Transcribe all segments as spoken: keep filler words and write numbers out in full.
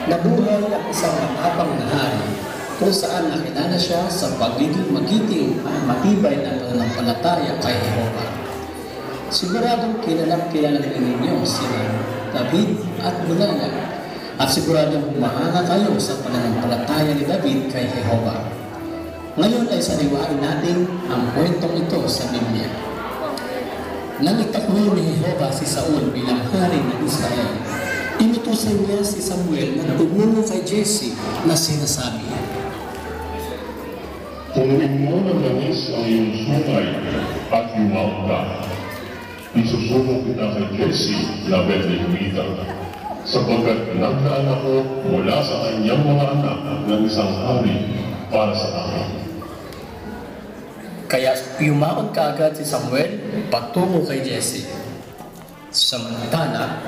Nabuhay ang isang matapang na hari kung saan nakilala siya sa pagiging magiting at matibay na pananampalataya kay Jehova. Siguradong kilalang kilala ninyo sina David at Goliath at siguradong humahanga kayo sa pananampalataya ni David kay Jehova. Ngayon ay sariwain natin ang kwentong ito sa Biblia. Nang itakbo ni Jehova si Saul bilang hari ng Israel, inutusan niya si Samuel na tumuno kay Jesse na sinasabi, "Punuin mo ng langis ang iyong sungay at yumaon ka. Isusubo kita kay Jesse na Bethlehemita, sapagkat nagdaan ako mula sa kanyang mga anak ng isang hari para sa akin." Kaya yumaon kaagad si Samuel patungo kay Jesse. Samantala,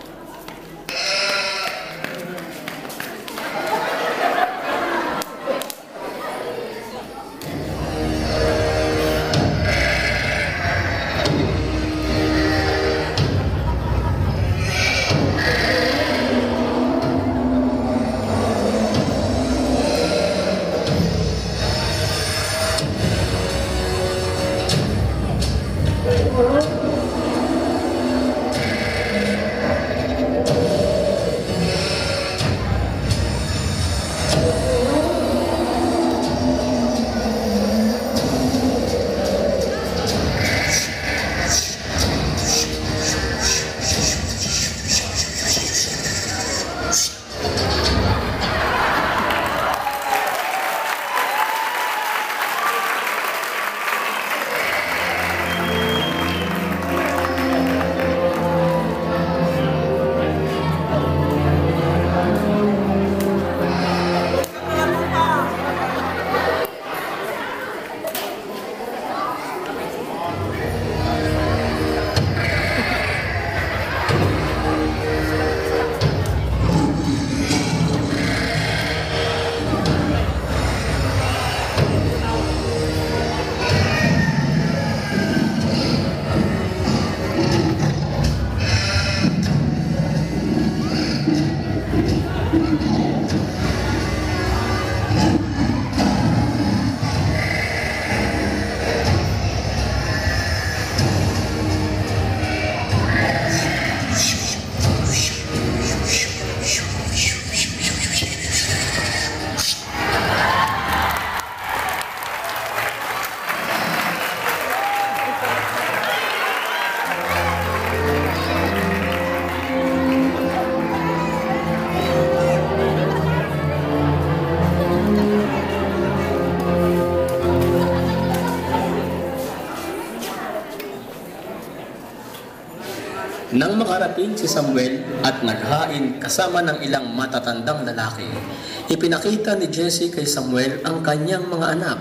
nang makarating si Samuel at naghain kasama ng ilang matatandang lalaki, ipinakita ni Jesse kay Samuel ang kanyang mga anak.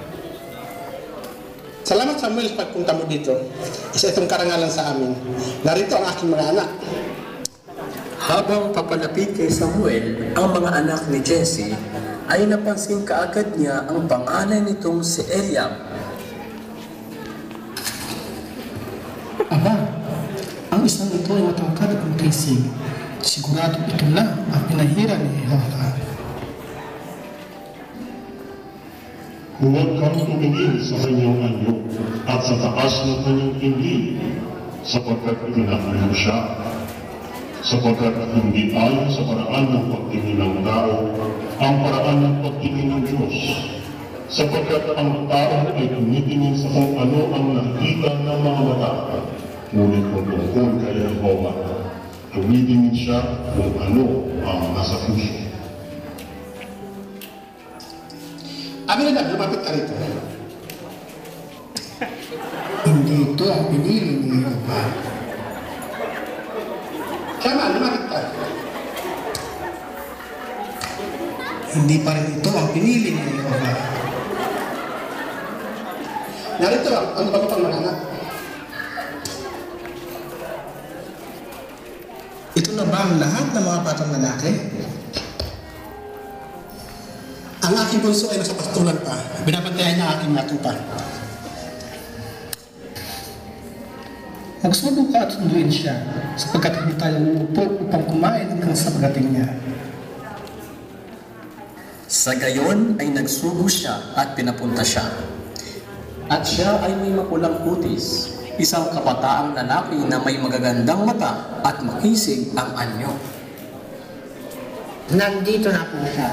"Salamat Samuel sa pagpunta mo dito. Isa itong karangalan sa amin. Narito ang aking mga anak." Habang papalapit kay Samuel ang mga anak ni Jesse, ay napansin kaagad niya ang pangalan nitong si Eliab. Aba, ang isang ito ay matangkad at matisig. Sigurado ito na ang pinahira ni Jehova. Huwag kang tumingin sa kanyang anyo at sa taas ng kanyang tinggi, sapagkat pinakalayo siya. Sapagkat hindi ayon sa paraan ng pagtingin ng tao, ang paraan ng pagtingin ng Diyos. Sapagkat ang tao ay tumitingin sa kung ano ang nakikita ng mga mata, ngunit kung tungkol kay Jehova, tumitingin siya kung ano ang nasa puso. Amin na, lumapit ka rito. Hindi ito ang pinili ni Jehova. Tama, lumapit ka. Hindi pa rin ito ang pinili ni Jehova. Narito ang ang bago pang mga anak. Ito na ba ang lahat ng mga batang lalaki? Ang aking bunso ay nasa pastulan pa. Binabantayan niya ang aking matupa. Magsubo ka at sunduin siya, sapagkat hindi tayo uupo upang kumain hanggang sa pagdating niya. Sa gayon ay nagsugo siya at pinapunta siya. At siya ay may mapulang kutis, isang kabataang lalaki na may magagandang mata at makisig ang anyo. Nandito na po siya.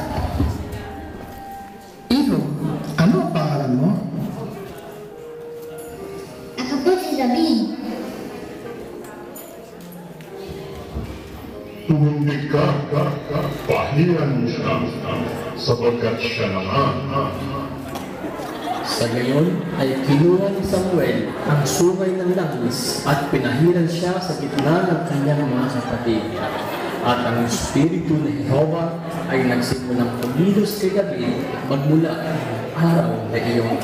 Iho, ano ang pangalan mo? Ako po si David. Tumindi ka, pahiran mo siya, sapagkat siya naman. Sa gayon ay kinuha ni Samuel ang sungay ng langis at pinahiran siya sa gitna ng kanyang mga kapatid. At ang Espiritu ni Jehova ay nagsimulang kumilos kay David magmula araw na iyon.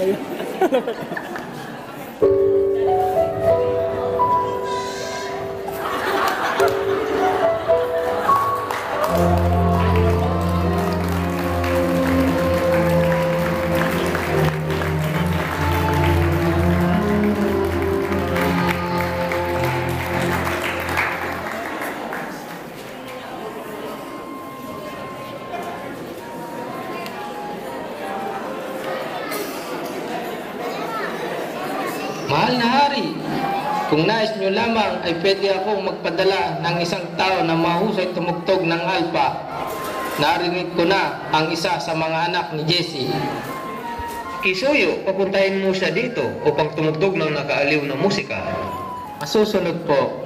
Mahal na hari, kung nais nyo lamang ay pwede akong magpadala ng isang tao na mahusay tumugtog ng alpa. Narinig ko na ang isa sa mga anak ni Jesse. Kisuyo, papuntahin mo siya dito upang tumugtog ng nakaaliw na musika. Masusunod po.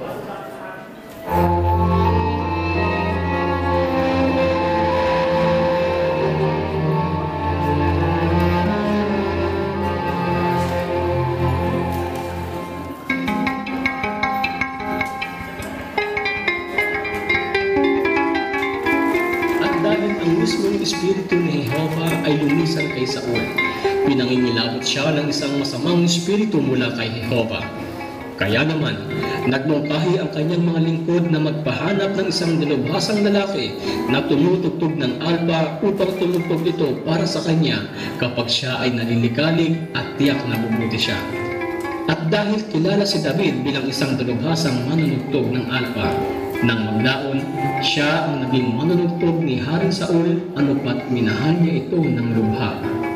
Ang mismong Espiritu ni Jehova ay lumisan kay Saul. Pinangingilabot siya ng isang masamang espiritu mula kay Jehova. Kaya naman, nagmungkahi ang kanyang mga lingkod na magpahanap ng isang dalubhasang lalaki na tumutugtog ng alpa upang tumugtog ito para sa kanya kapag siya ay nalilikalig at tiyak na bubuti siya. At dahil kilala si David bilang isang dalubhasang manunugtog ng alpa, nang maglaon, siya ang naging manunugtog ni Haring Saul anupat minahal niya ito ng lubha.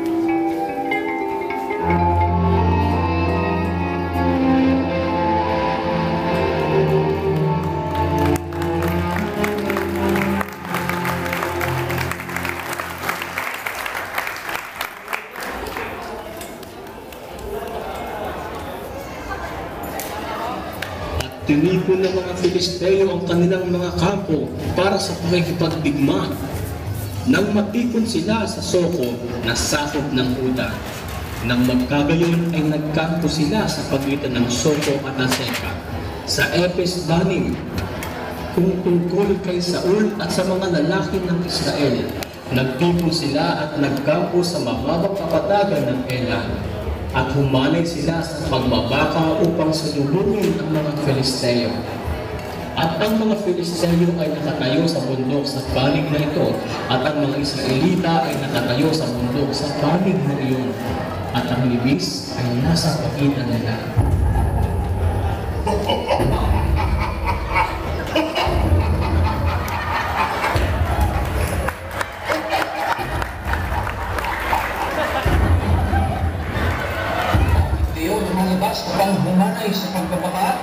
Tinipon ng mga Filisteo ang kanilang mga kampo para sa pakikipagdigma. Nang matipon sila sa Soko na sakop ng Huda. Nang magkagayon ay nagkampo sila sa pagitan ng Soko at Azeka sa Epes Danim. Kung tungkol kay Saul at sa mga lalaki ng Israel, nagtipon sila at nagkampo sa mababang kapatagan ng Ela. At humanay sila sa pagbabaka upang salubungin ang mga Filisteo. At ang mga Filisteo ay nakatayo sa bundok sa panig na ito, at ang mga Israelita ay nakatayo sa bundok sa panig na iyon, at ang libis ay nasa pagitan nila. Upang humanay sa pagbabaka?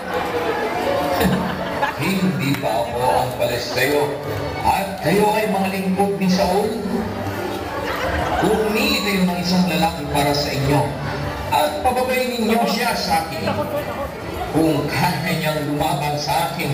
Hindi ba ako ang Palesteo at kayo ay mga lingkod ni Saul? Pumili kayo ng isang lalaki para sa inyo at pababayin ninyo siya sa akin. Kung kaya niyang lumaban sa akin,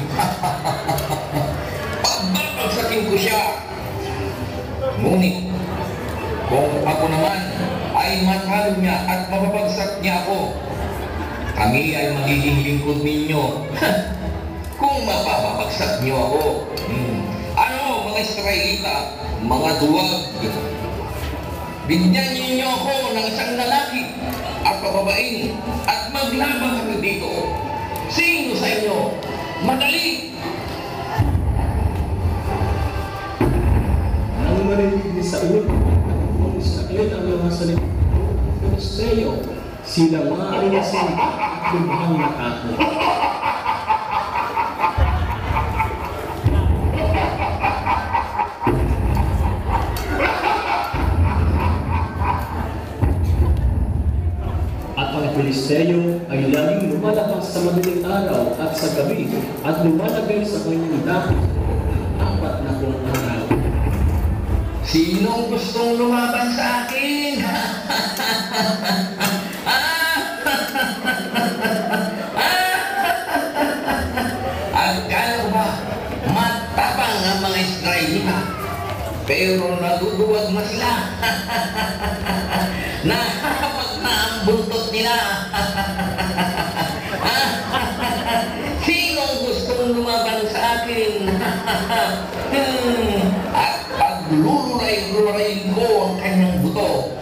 pagbabagsakin ko siya. Ngunit, kung ako naman ay matalo niya at mababagsak niya ako, kami ay magiging lingkod ninyo. Kung mapapabagsak niyo ako. Hmm. Ano mga Israelita, mga duwag? Bigyan ninyo ako ng isang lalaki at pababain at maglaban kami dito. Sino sa inyo? Madali! Ang marinig ni Saul, ang Israel ang mga salita ng Filisteo, sila mga ay nasalita at lubhang natakot. Filisteo ay laging lumalakas sa madaling araw at sa gabi at lumalagay sa kanyang dapit apat na pong araw. Sinong gustong lumaban sa akin? Akala ko ba matapang ang mga Israelita? Pero naduduwag na sila. Nahahapak na ang buntot nila. Sinong gustong lumaban sa akin? At pagluluray-luray ko ang kanyang buto.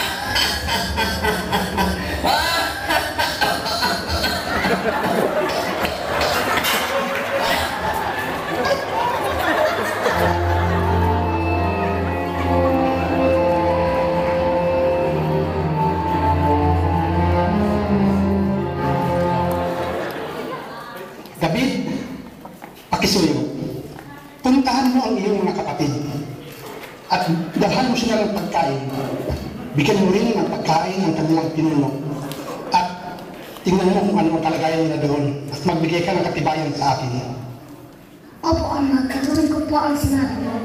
David, pakisuyo. Puntahan mo ang iyong mga kapatid at dalhan mo sila ng pagkain. Bigyan mo rin ng pagkain ang kanilang pinuno at tingnan mo kung ano ang kalagayan nila doon at magbigay ka ng katibayan sa akin. Opo, Ama. Katulad ko po ang sinabi mo.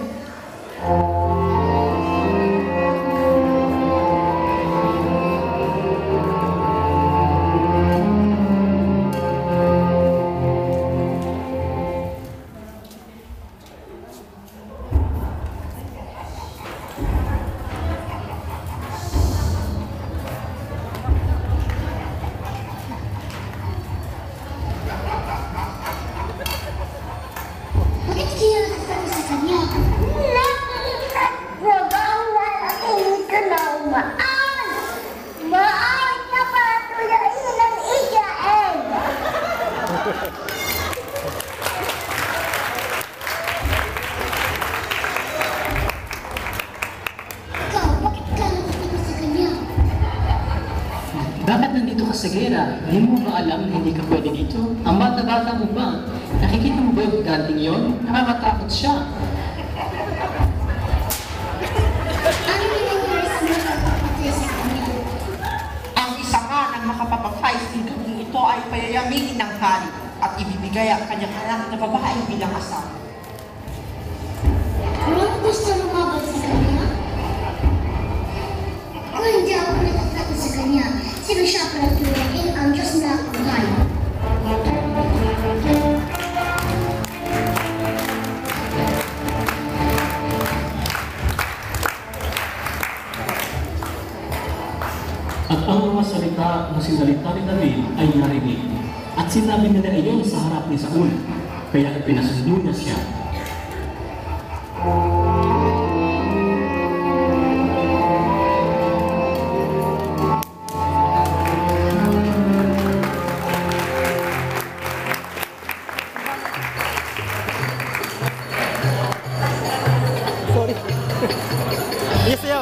Bakit kaya nakasama sa kanya? Nagawal at hindi ka na umaan. Maaari na patulain ng Israel. Ikaw, bakit ka nakasama sa kanya? Bakit nandito ka sa gera? Hindi mo ba alam na hindi ka pwede dito? Ang bata-bata mo ba? Nakikita mo ba yung ganting yon? Nakakatakot siya. Ano nangyayari sa mga kapatid sa kanya? Ang isa nga ng makapapaghay sinigabong ito ay payayaminin ng hari at ibibigay ang kanyang anak na babae bilang asawa. Walang gusto lumaban sa kanya? Kung hindi ako natatakot sa kanya, sino siya palatuloyin ang Diyos na buhay? At ang mga salita na sinalita ni David ay narinig. At sinabi nila iyon sa harap ni Saul. Kaya pinasundo niya siya. Yes, yo.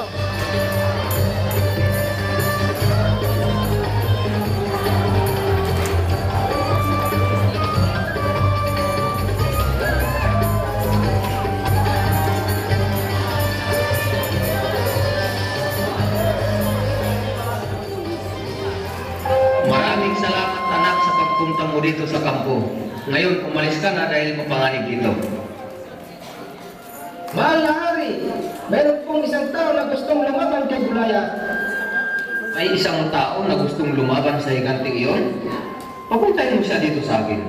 Maraming salamat anak sa pagpunta mo dito sa kampo. Ngayon, umalis ka na dahil mapanganib dito. Mahal na hari, meron pong isang tao na gustong lumaban kay Goliath. May isang tao na gustong lumaban sa higanting iyon. Papuntahin mo siya dito sa akin.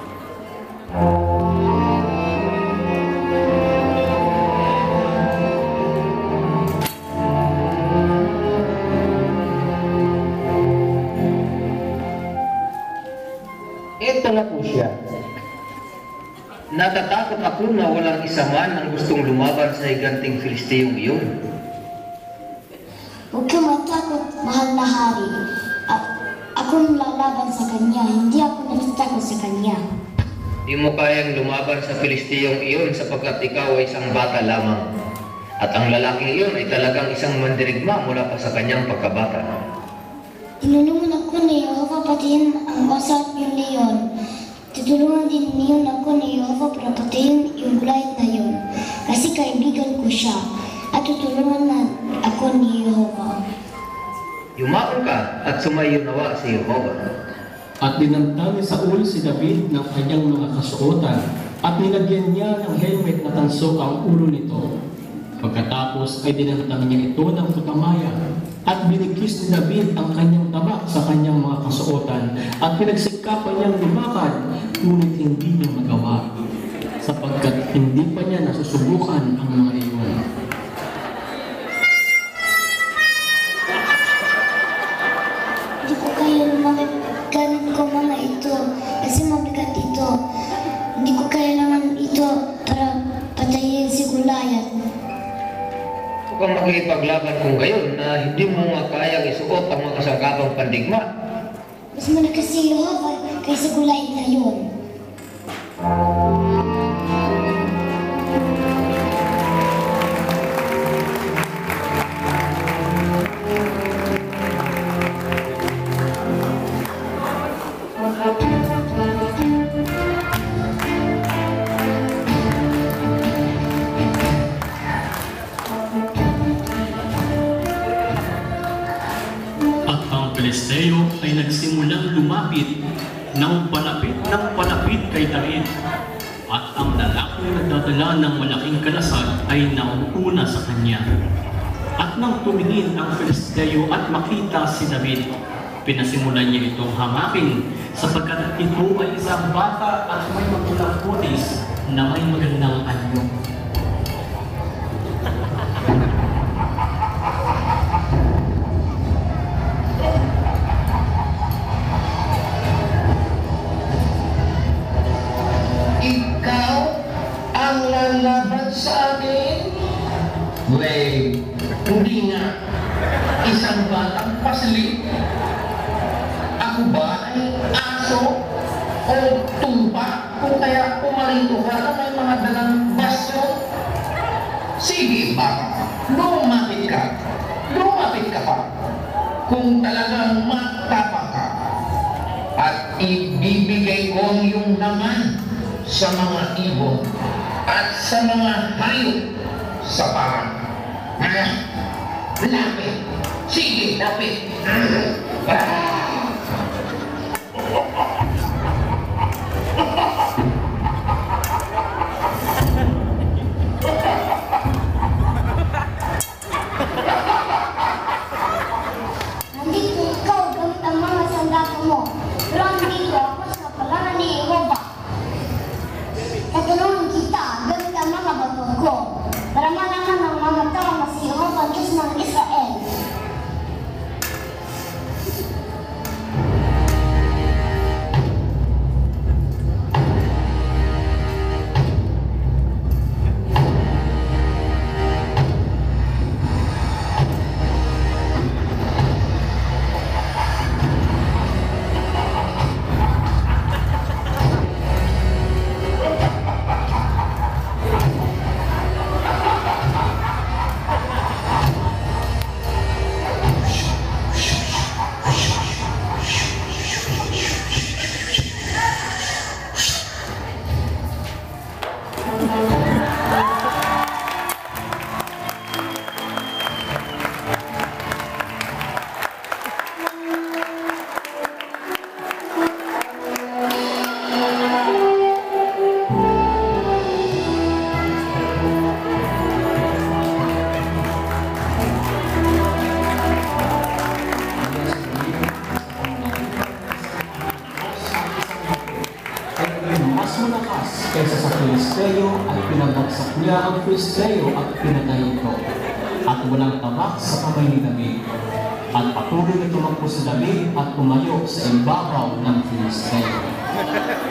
Ito na po siya. Natatakot ako na walang isa man ang gustong lumaban sa higanting Filisteyong iyon. Huwag kang matakot, mahal na hari. At akong lalaban sa kanya, hindi ako natatakot sa kanya. Di mo kayang lumaban sa Filisteyong iyon sapagkat ikaw ay isang bata lamang. At ang lalaking iyon ay talagang isang mandirigma mula pa sa kanyang pagkabata. Tinulungan ako ni Yehova patiin ang osa at yung leon. Tutulungan din niyon ako ni Yehova para patiin yung Goliath na yun. Kasi kaibigan ko siya at tutulungan na ako ni Yehova. Yumaon ka at sumayo nawa si Jehovah. At dinamdam ni Saul si David ng kanyang mga kasuotan at nilagyan niya ng helmet na tansok ang ulo nito. Pagkatapos ay dinamdam niya ito ng putamaya at binigkis ni David ang kanyang tabak sa kanyang mga kasuotan at pinagsikapan niyang lumakad, ngunit hindi niya magawa sapagkat hindi pa niya nasusubukan ang mga iyon. Hindi ko kaya lumamit gamit ko mga ito kasi mabigat ito. Hindi ko kailangan ito para patayin si Goliath. Huwag kang makikipaglaban kung gayon na hindi mo nga kayang isuot ang mga kasangkapang pandigma. Mas malakas si Jehovah kaysa Goliath na yun. Filisteo ay nagsimulang lumapit ng palapit ng palapit kay David. At ang lalaking nagdadala ng malaking kalasag ay nauuna sa kanya. At nang tumingin ang Filisteo at makita si David, pinasimulan niya itong hamakin sapagkat ito ay isang bata at may mapulang putis na may magandang anyo. Ikaw ang lalaban sa akin? Wait, hindi nga. Isang batang paslit. Ako ba ay aso o tumpa kung kaya pumarito ka na may mga dalang basyo? Sige, baka. Lumapit ka. Lumapit ka pa. Kung talagang matapang ka. At ibibigay ko ang iyong laman sa mga ibon at sa mga hayop sa parang. Ah, lapit. Sige, lapit. Ah. Nandito ikaw gamit ang mga sandata mo, pero nandito ako sa pangalan ni Jehovah. Katulungan kita gamit ang mga bato ko para malaman ng mga tao na si Jehovah Diyos ng Israel. Kaysa sa Filisteo at pinabagsak niya ang Filisteo at pinatay ito. At walang tabak sa kamay ni David. At patuloy na tumakbo si David at tumayo sa ibabaw ng Filisteo.